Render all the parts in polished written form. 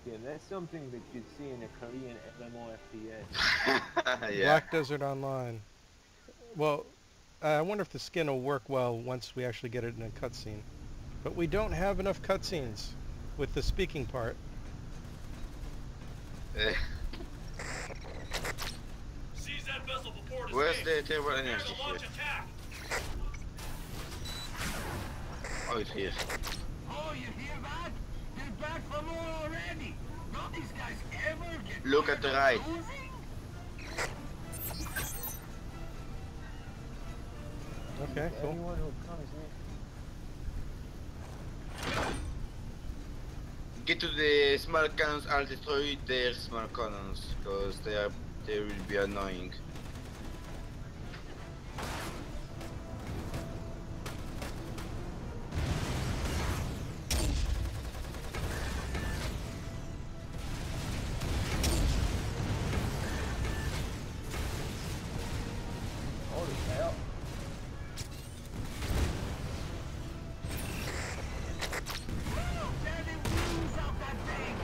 skin. That's something that you'd see in a Korean MMORPG. Yeah. Black Desert Online. Well, I wonder if the skin will work well once we actually get it in a cutscene. But we don't have enough cutscenes with the speaking part. Eh, Seize that vessel before it Where's escapes. the terrible Prepare energy to here? launch attack. Oh, it's here. Oh, you hear that? They're back for more already. Don't these guys ever get Look at the right. losing? Okay, cool. Anyone who comes in. Get to the small cannons. I'll destroy their small cannons because they will be annoying. Holy hell. Daddy wheels out that thing.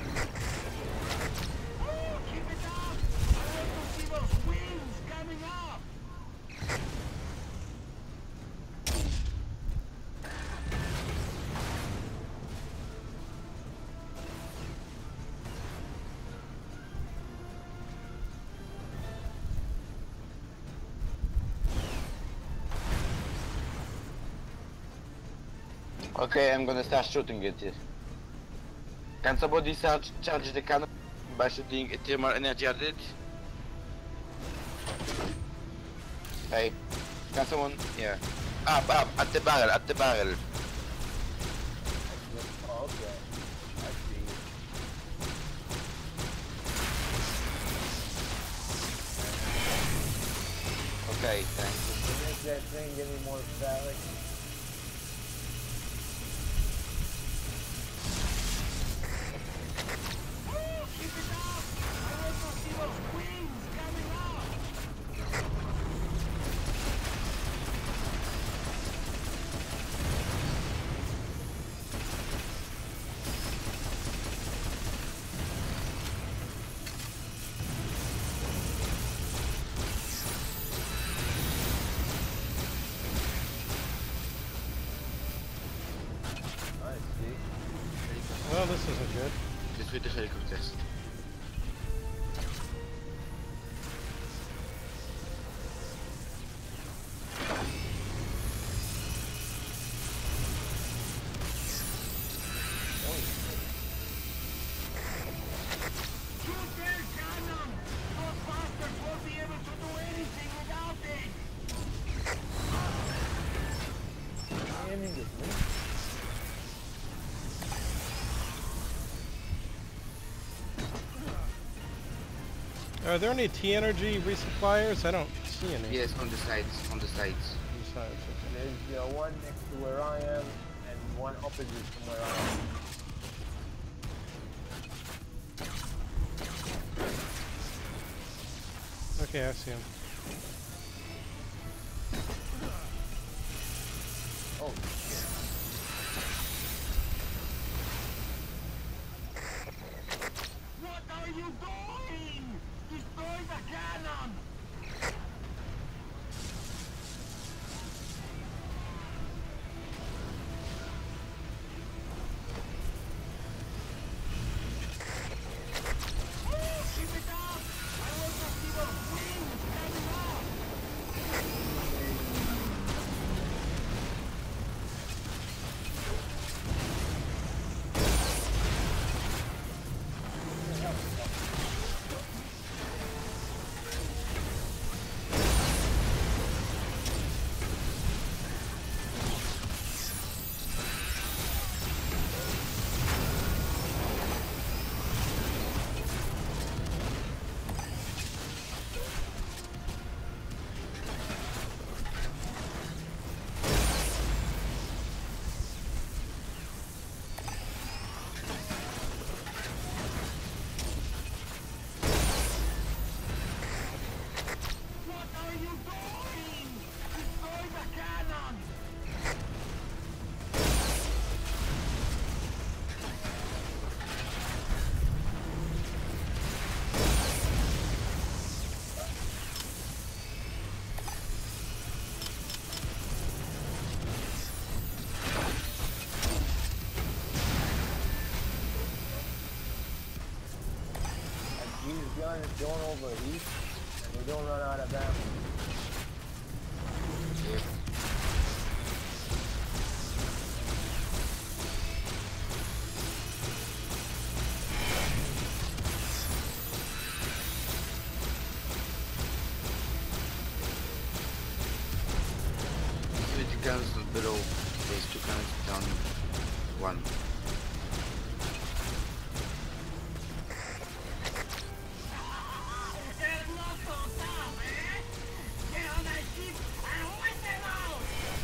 Oh, keep it up. I want to see those wings coming up. Okay, I'm gonna start shooting it. Can somebody charge the cannon by shooting a thermal energy at it? Hey, can someone? Yeah. Up, at the barrel, at the barrel. Oh, okay. I see. Okay, thanks. To make that thing any more phallic. Oh, keep it up. I want to see those wings coming up. I see. Well, this isn't good. This with the helicopters. Shoot their cannon. Those bastards won't be able to do anything without it. Aiming with me. Are there any T-Energy resuppliers? I don't see any. Yes, on the sides, on the sides. Besides, okay. There's one next to where I am, and one opposite from where I am. Okay, I see him. Oh, shit. What are you doing? Destroy the cannon. Oh, keep it up. I want to see those wings coming up. these guns don't overheat and they don't run out of ammo. Yep. Guns below, these two guns down one. There's no stop, eh? Get on that ship and win them out!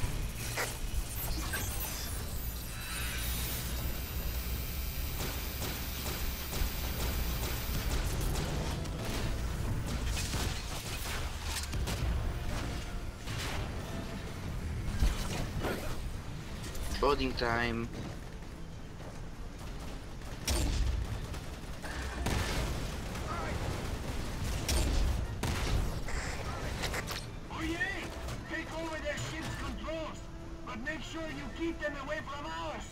Boarding time. Oh yeah! Take over their ship's controls, but make sure you keep them away from ours!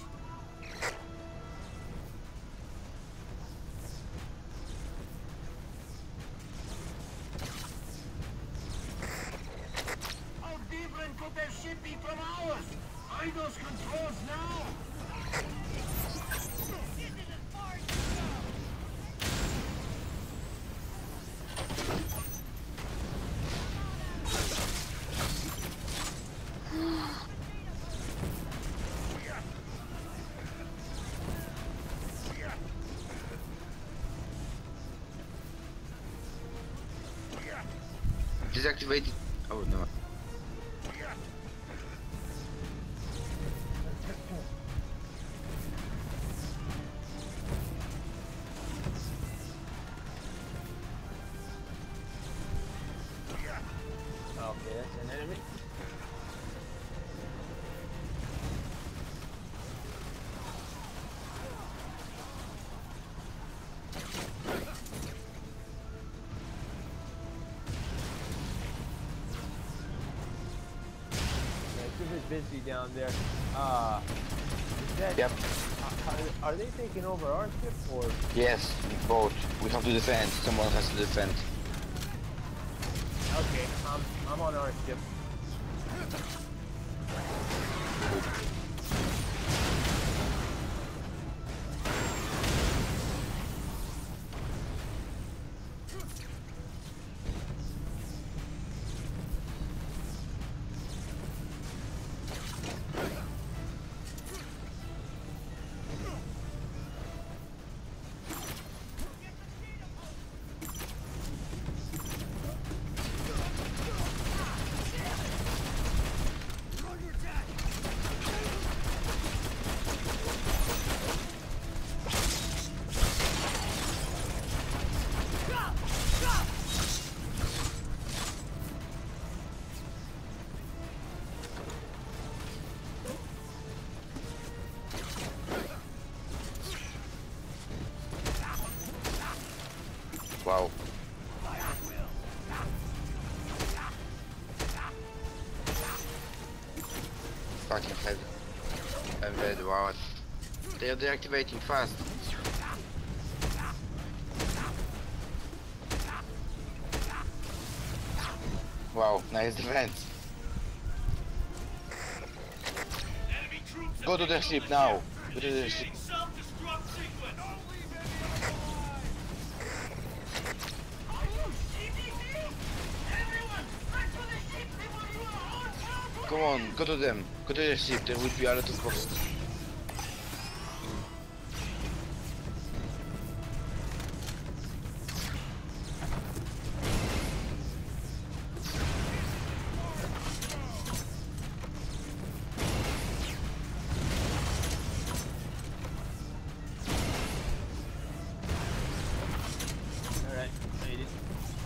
How different could their ship be from ours? Find those controls now! Deactivate it. Oh no. Okay, that's an enemy. Busy down there. Is that, Yep. are they taking over our ship or? Yes, both. We have to defend. Someone has to defend. Okay, I'm on our ship. Wow. Fucking head. I'm dead, wow. They are deactivating fast. Wow, nice defense. Enemy troops have Go to the taken ship over now. ship. Go to the ship. Initiating self-destruct sequence. Are you CDC? Everyone, back to the ship before you are all found! Come on, go to them. Go to the ship. There will be a lot of boxes. Alright, made it.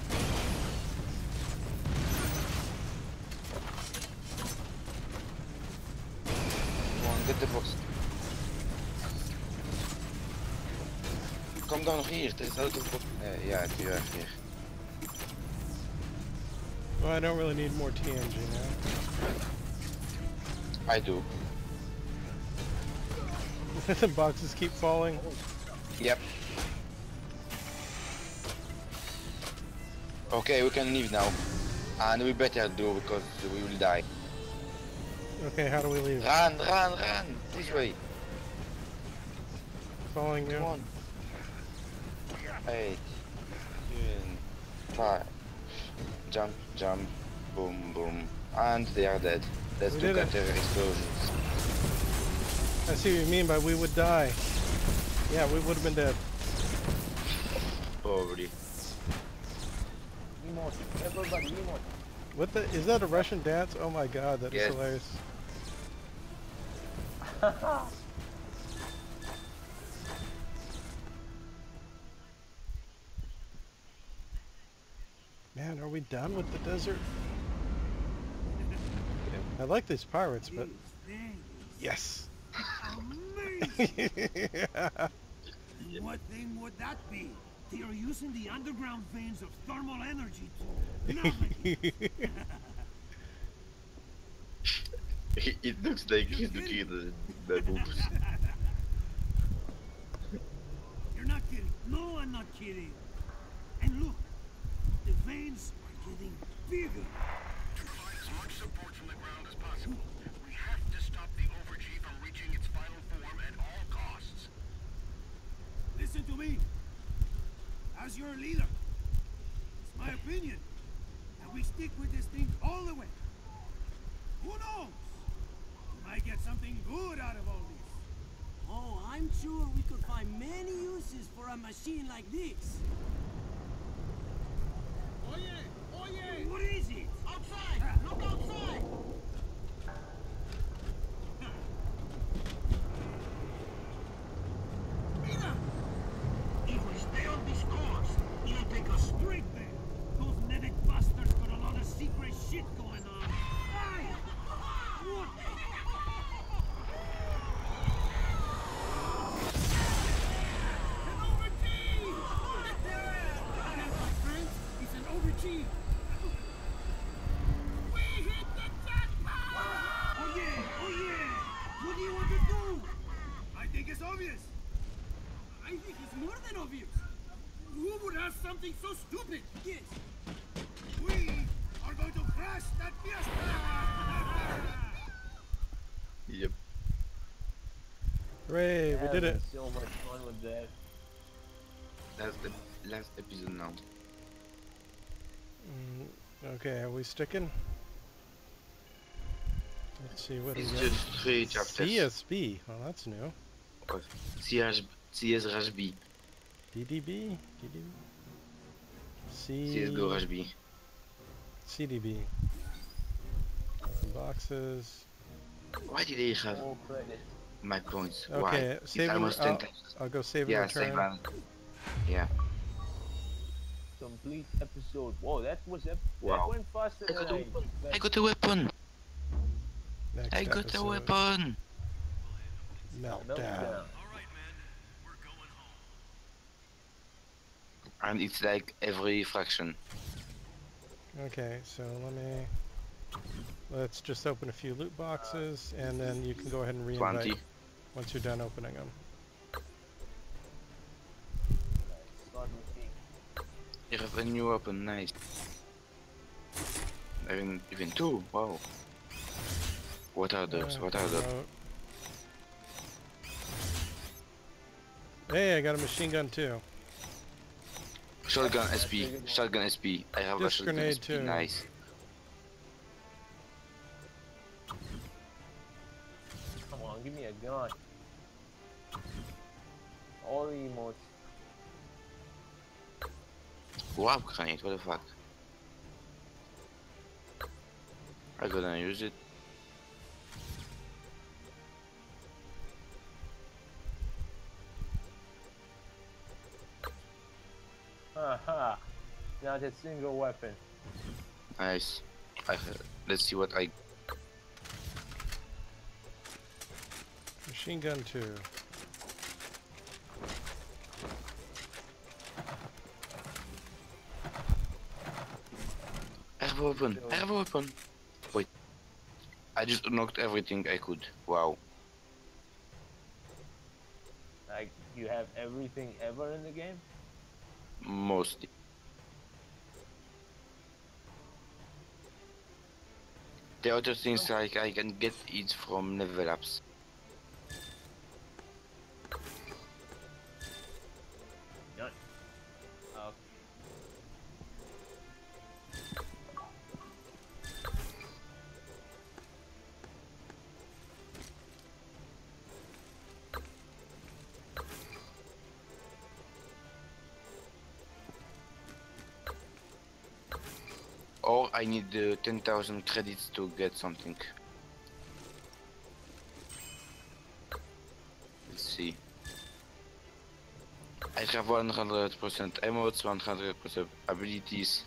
Come on, get the box. Kom dan nog hier. There's a lot of box. Yeah, you are here. Well, I don't really need more TNG now. I do. The boxes keep falling. Yep. Okay, we can leave now. And we better do because we will die. Okay, how do we leave? Run, run, run! This way. Following you. Come on. 8, 7, 5. Jump, jump, boom, boom. And they are dead. Let's We do did it. counter explosions. I see what you mean by we would die. Yeah, we would have been dead. Probably. Emote. Everybody emote. What the? Is that a Russian dance? Oh my god, that is Yes. hilarious. Man, are we done with the desert? I like these pirates, but yes. Amazing! What thing would that be? They are using the underground veins of thermal energy to... It looks like he's looking at the boobs. You're not kidding. No, I'm not kidding. And look, the veins are getting bigger. To provide as much support from the ground as possible, we have to stop the Overg from reaching its final form at all costs. Listen to me. As your leader, it's my opinion that we stick with this thing all the way. Who knows? We might get something good out of all this. Oh, I'm sure we could find many uses for a machine like this. What is it? Outside! Look outside! Mira! If we stay on this course, it'll take us straight there. Those medic bastards got a lot of secret shit going on. Hey! What? An overteam! My friends, it's an overteam. We hit the jackpot! Oh yeah! Oh yeah! What do you want to do? I think it's obvious. I think it's more than obvious. Who would have something so stupid? Yes. We are going to crash that fiesta! Yep. Hooray, we did it. Having so much fun with that. That's the last episode now. Okay, are we sticking? Let's see what It's is just 3 chapters. CSB. Well, that's new. CS Rush B. DDB? DDB? CSGO Rush B. CDB. Open boxes. Why did they have All credit. my points? Okay, Why? It's save and almost 10 times. I'll go save and Yeah, return. save and... Yeah. Complete episode. Whoa, that was that Wow. went faster I got than a weapon. I expected. got a weapon. Next I got a episode, weapon. Meltdown. Meltdown. And it's like every fraction. Okay, so let's just open a few loot boxes, and then you can go ahead and reinvite 20. once you're done opening them. Start with king. You have a new weapon, nice. Even 2, wow. What are those? What are those? Hey, I got a machine gun too. Shotgun SP, shotgun SP. I have a Disc shotgun grenade SP, too. nice. Come on, give me a gun. All the emotes. Wow, grenade, what the fuck? I'm gonna use it. Haha. Not a single weapon. Nice. Let's see what I... Machine gun too. I have a weapon, I have a weapon. Wait. I just unlocked everything I could. Wow. Like, you have everything ever in the game? Mostly. The other things like I can get it from level ups. Done. Okay. Or I need 10,000 credits to get something. Let's see. I have 100% emotes, 100% abilities.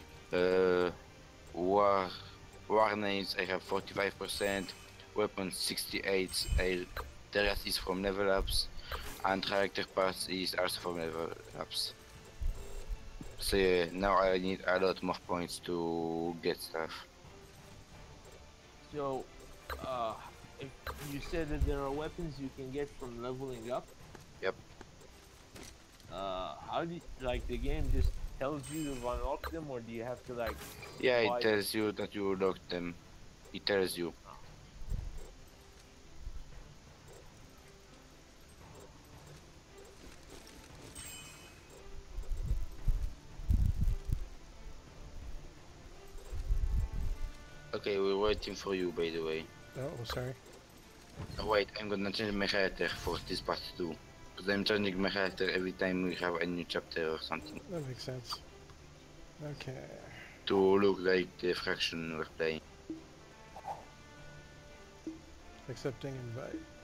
War names I have 45%, weapons 68. The rest is from level ups, and character parts is also from level ups. So yeah, now I need a lot more points to get stuff. So, if you said that there are weapons you can get from leveling up. Yep. How do you, like the game just tells you to unlock them, or do you have to like? Yeah, buy it tells you that you locked them. It tells you. Okay, we're waiting for you, by the way. Oh, sorry. Wait, I'm gonna change my character for this part too. Because I'm changing my character every time we have a new chapter or something. That makes sense. Okay. To look like the fraction we're playing. Accepting invite.